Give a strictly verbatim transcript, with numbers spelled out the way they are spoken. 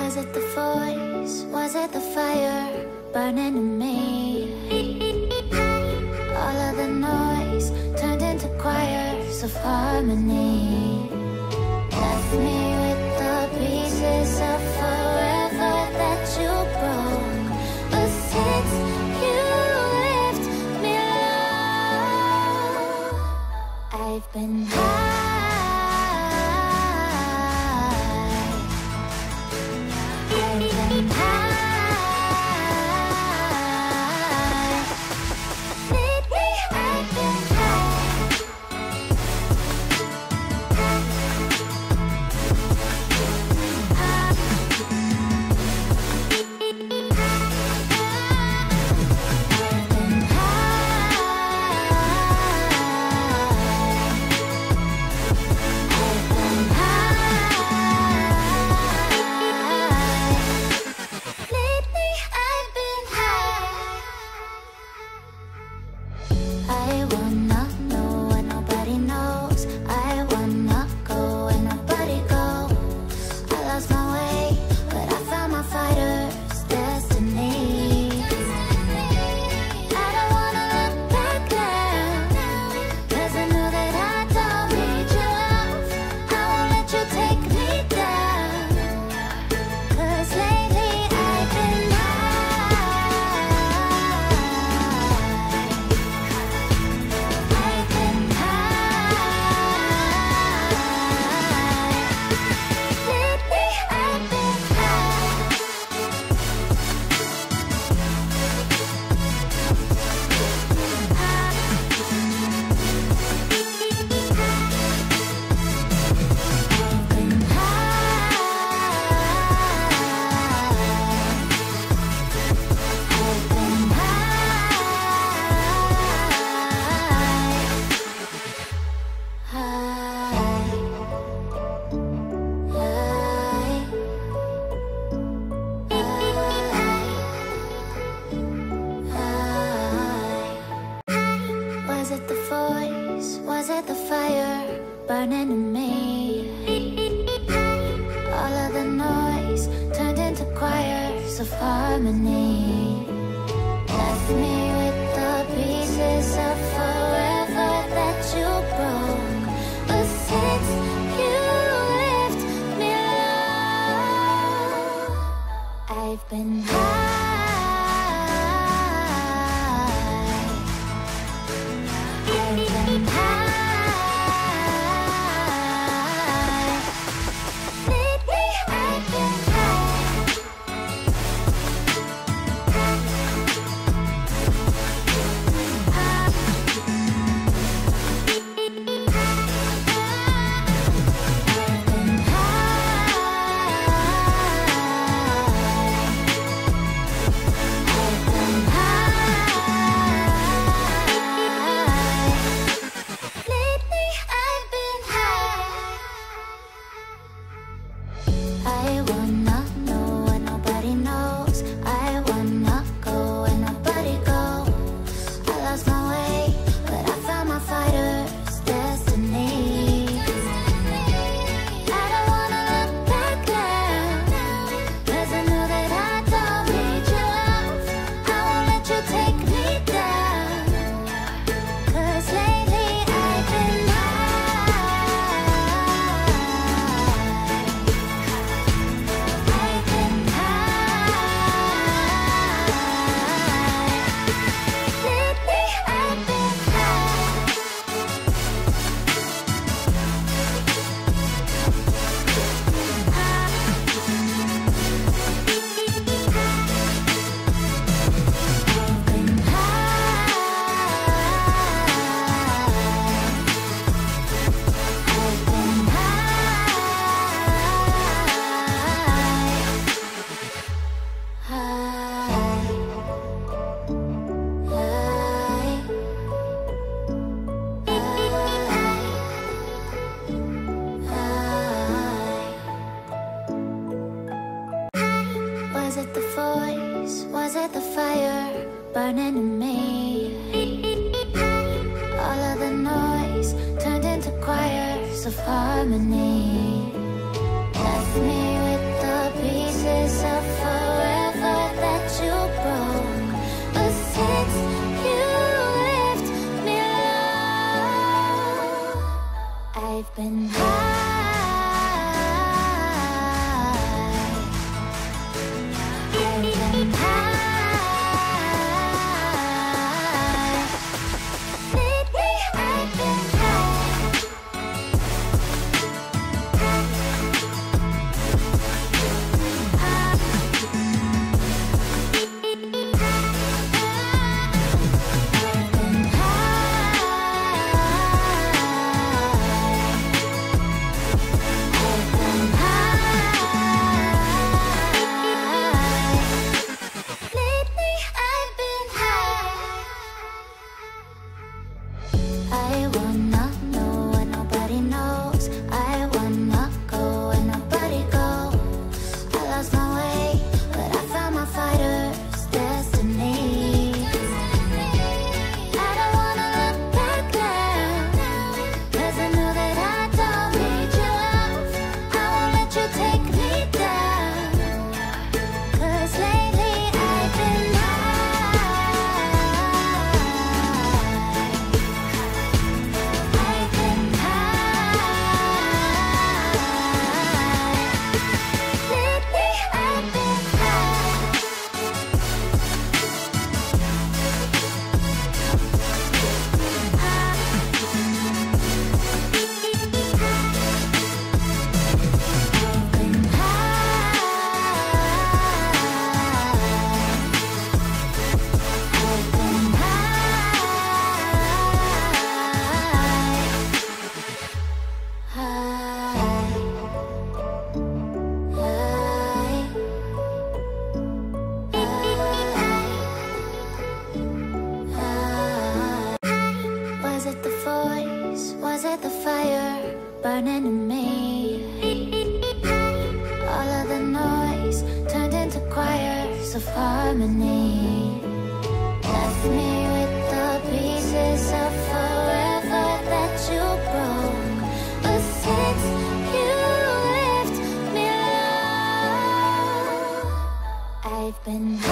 Was it the voice? Was it the fire burning in me? All of the noise turned into choirs of harmony. Left me with the pieces of forever that you broke. But since you left me alone, I've been high. Burning in me. All of the noise turned into choirs of harmony. Left me with the pieces of forever that you broke. But since you left me alone, I've been high. I've been high. burning in me. All of the noise turned into choirs of harmony. Left me with the pieces been high. I've been high. Lately I've been I wanna know what nobody knows. I wanna go where nobody goes. I lost my way, but I found my fighter's destiny. I don't wanna look back now, 'cause I know that I don't need your love. I won't let you take me down, 'cause lately I've been burning in me. All of the noise turned into choirs of harmony. Left me with the pieces of forever that you broke. But since you left me alone, I've been